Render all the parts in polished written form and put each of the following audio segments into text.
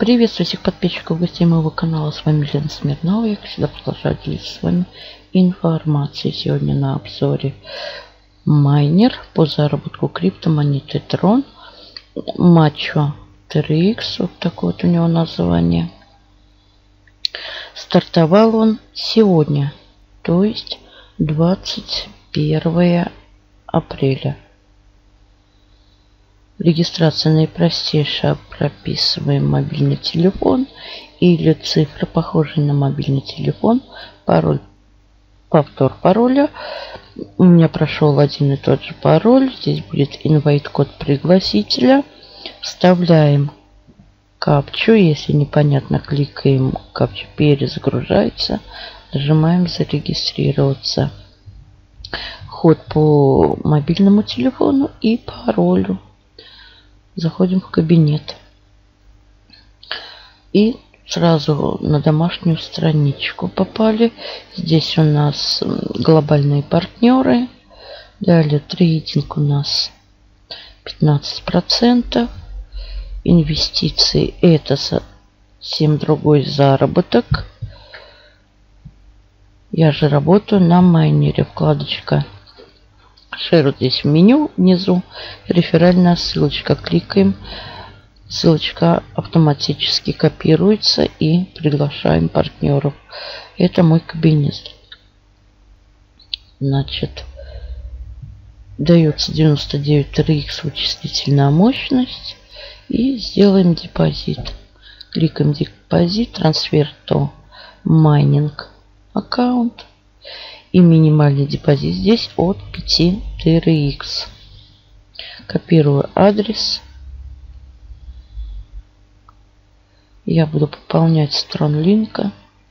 Приветствую всех подписчиков, гостей моего канала. С вами Лена Смирнова. Я, как всегда, продолжаю делиться с вами информацией. Сегодня на обзоре майнер по заработку криптомонеты Tron. Macho 3X. Вот такое вот у него название. Стартовал он сегодня, то есть 21 апреля. Регистрация наипростейшая. Прописываем мобильный телефон или цифры, похожие на мобильный телефон. Пароль, повтор пароля. У меня прошел один и тот же пароль. Здесь будет инвайт-код пригласителя. Вставляем капчу. Если непонятно, кликаем, капча перезагружается. Нажимаем зарегистрироваться. Ход по мобильному телефону и паролю. Заходим в кабинет. И сразу на домашнюю страничку попали. Здесь у нас глобальные партнеры. Далее трейдинг у нас 15%. Инвестиции это совсем другой заработок. Я же работаю на майнере. Вкладочка Share здесь в меню внизу. Реферальная ссылочка. Кликаем. Ссылочка автоматически копируется и приглашаем партнеров. Это мой кабинет. Значит, дается 99 3X вычислительная мощность. И сделаем депозит. Кликаем депозит. Трансфер то майнинг аккаунт. И минимальный депозит здесь от 5 TRX. Копирую адрес. Я буду пополнять с TronLink.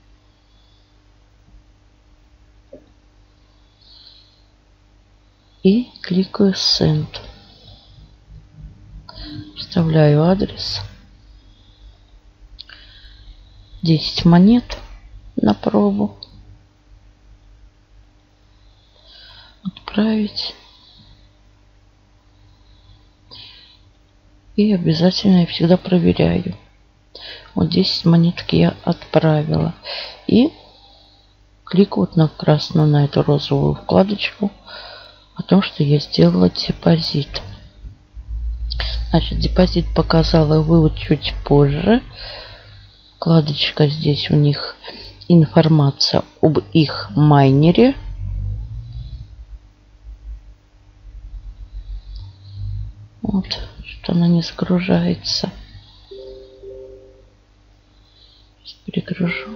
И кликаю Send. Вставляю адрес. 10 монет на пробу. Отправить. И обязательно я всегда проверяю. Вот 10 монеток я отправила. И кликаю вот на красную, на эту розовую вкладочку о том, что я сделала депозит. Значит, депозит показала, вывод чуть позже. Вкладочка здесь у них информация об их майнере. Вот, что она не загружается. Сейчас перегружу.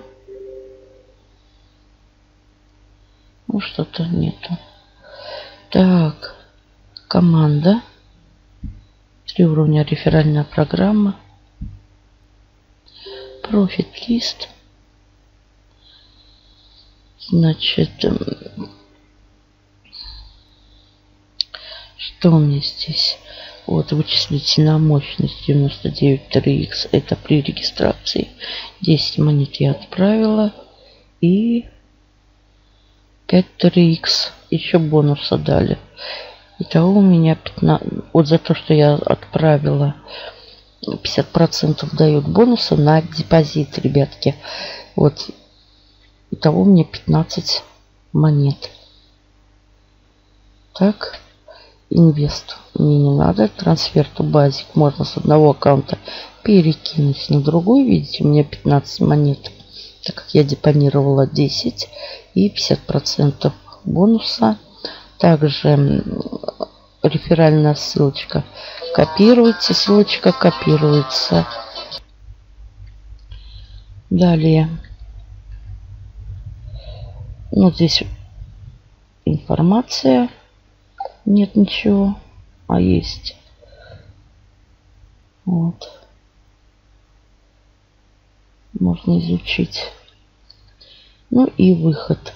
Ну, что-то нету. Так, команда. 3 уровня реферальная программа. Профит-лист. Значит, что у меня здесь? Вот вычислительная мощность 99 3X. Это при регистрации. 10 монет я отправила. И 5 3X. Еще бонуса дали. Итого у меня 15. Вот за то, что я отправила, 50% дают бонуса на депозит, ребятки. Вот. Итого мне 15 монет. Так. Инвест мне не надо. Трансфер to базик можно с одного аккаунта перекинуть на другой. Видите, у меня 15 монет. Так как я депонировала 10 и 50% бонуса. Также реферальная ссылочка копируется. Ссылочка копируется. Далее. Вот здесь информация. Нет ничего, а есть. Вот. Можно изучить. Ну и выход.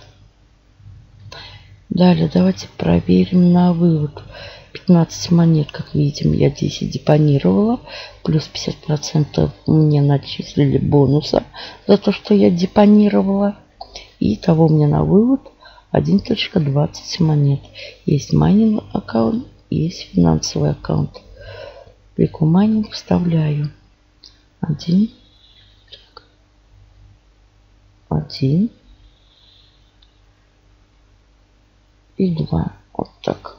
Далее давайте проверим на вывод. 15 монет, как видим, я 10 депонировала. Плюс 50% мне начислили бонуса за то, что я депонировала. И того мне на вывод 1.20 монет. Есть майнинг аккаунт, есть финансовый аккаунт. Кликаю майнинг, вставляю 1 1 и 2. Вот так.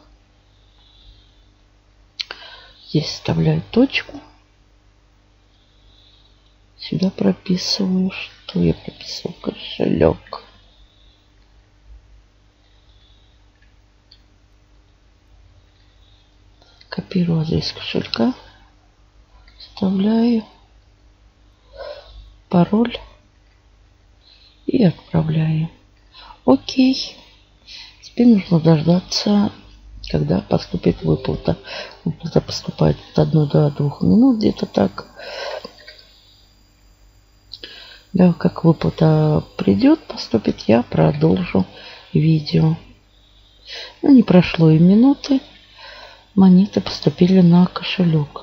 Здесь вставляю точку. Сюда прописываю, что я прописываю, кошелек. Копирую адрес кошелька. Вставляю пароль и отправляю. Окей. Теперь нужно дождаться, когда поступит выплата. Выплата поступает от 1 до 2 минут, где-то так. Да, как выплата придет, поступит, я продолжу видео. Ну, не прошло и минуты. Монеты поступили на кошелек.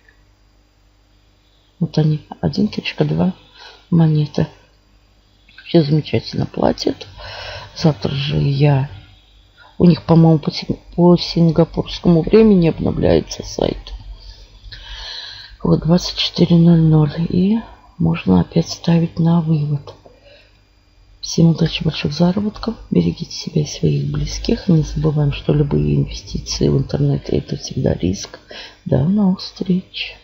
Вот они, 1.2 монеты. Все замечательно платят. Завтра же я... У них, по-моему, по сингапурскому времени обновляется сайт. Вот 24:00. И можно опять ставить на вывод. Всем удачи, больших заработков. Берегите себя и своих близких. Не забываем, что любые инвестиции в интернет — это всегда риск. До новых встреч.